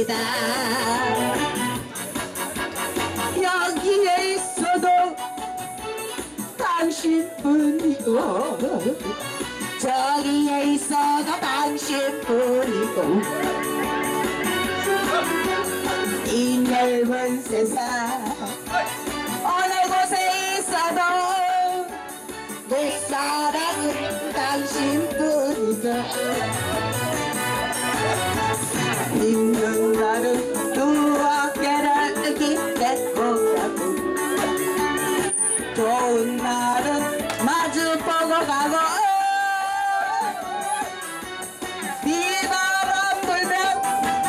당신뿐이다. 여기에 있어도 당신뿐이고 저기에 있어도 당신뿐이고 이 넓은 세상 어느 곳에 있어도 내 사랑은 당신뿐이다. 있는 날은 두 어깨를 기대고 가고 좋은 날은 마주 보고 가고 비바람 불면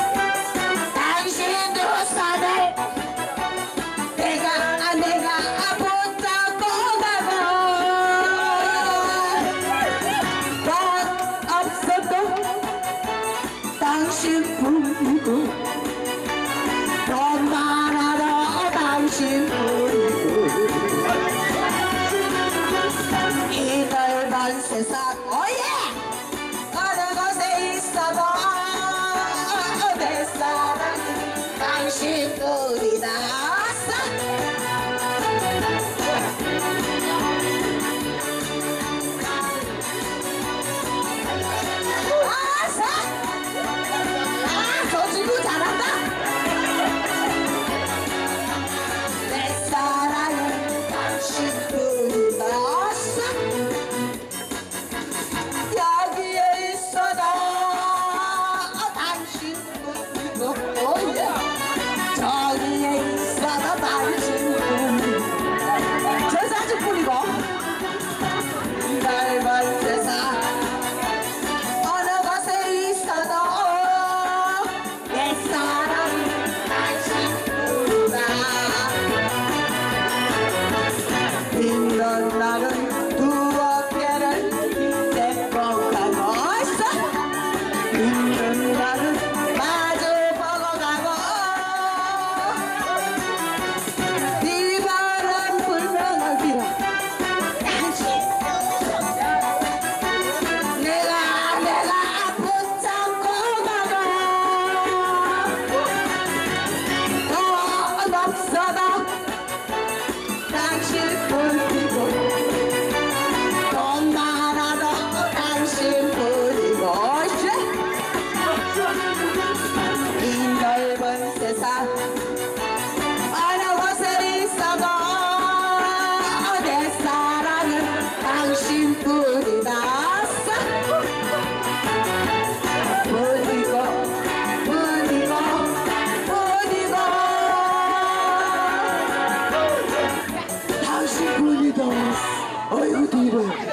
당신 두 손을 내가 붙잡고 가고 돈 없어도 당신뿐이고 돈 많아도 당신뿐이고 이 넓은 세상 오예 어느 곳에 있어도 내 사랑은 당신뿐이다. 저 친구 잘한다. 내 사랑은 당신뿐이다. 여기에 있어도 당신뿐이고 저기에 있어도 당신뿐이고 저 사진뿐이고 넓은 세상 어느 곳에 있어도 내 사랑은 당신뿐이다. 힘든 날은 두 어깨를 기대고 가고 있어. 힘든 날은 마주 보고 가고 비바람 불면 어디로 당신 내가 붙잡고 가고 돈 없어도 당신뿐이고 돈 많아도 당신뿐이고 이 넓은 세상 어느 곳에 있어도 내 사랑은 당신뿐이다. 뿐이고 뿐이고 뿐이고 당신뿐이다. 어이구 뒤로